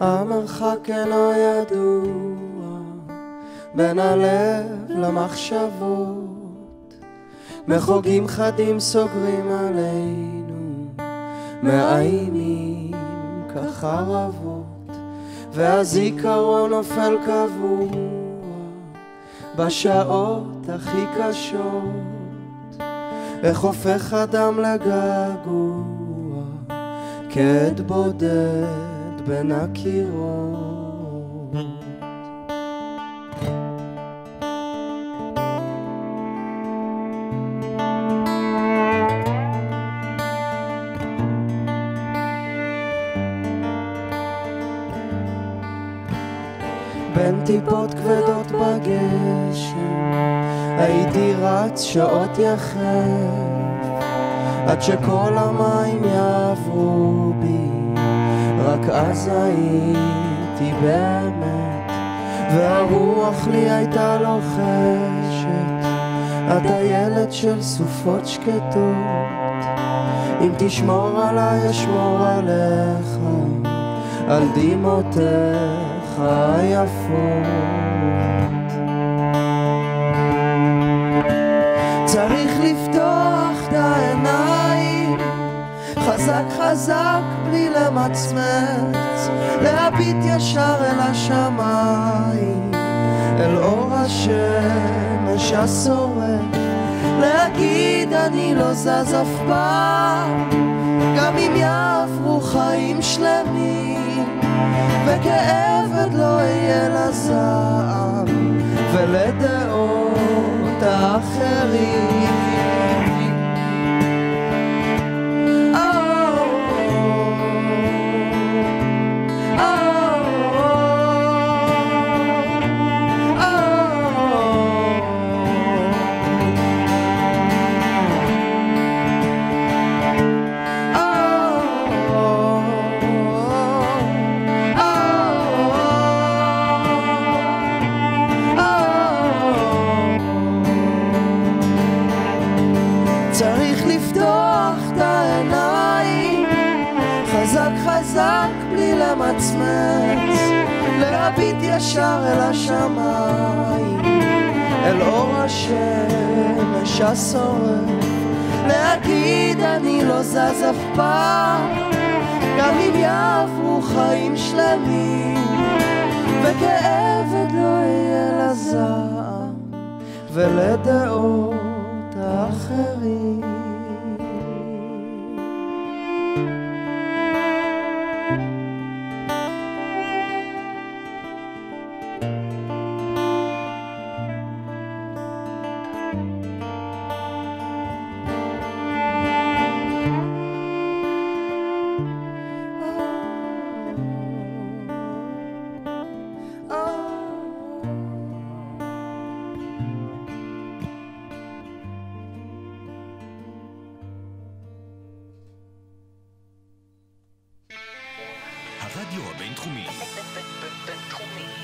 המרחק אינו ידוע בין הלב למחשבות, מחוגים חדים סוגרים עלינו, מאיימים כחרבות, והזיכרון נופל קבוע בשעות הכי קשות, איך הופך אדם לגעגוע כעד בודד בין הקירות. בין טיפות כבדות בגשם הייתי רץ שעות יחף עד שכל המים יעברו בי, רק אז הייתי באמת, והרוח לי הייתה לוחשת, אתה ילד של סופות שקטות, אם תשמור עליי אשמור עליך, על דמעותיך היפות. צריך לפתוח את העיניים חזק חזק בלי למצמץ, להביט ישר אל השמיים, אל אור השמש השורף, להגיד אני לא זז אף פעם, גם אם יעברו חיים שלמים, וכעבד לא אהיה לזעם ולדעות האחרים. צריך לפתוח את העיניים חזק חזק בלי למצמץ, להביט ישר אל השמיים, אל אור השמש השורף, להגיד אני לא זז אף פעם, גם אם יעברו חיים שלמים, וכעבד לא יהיה לזעם ולדעות האחרים. הרדיו הבינתחומי.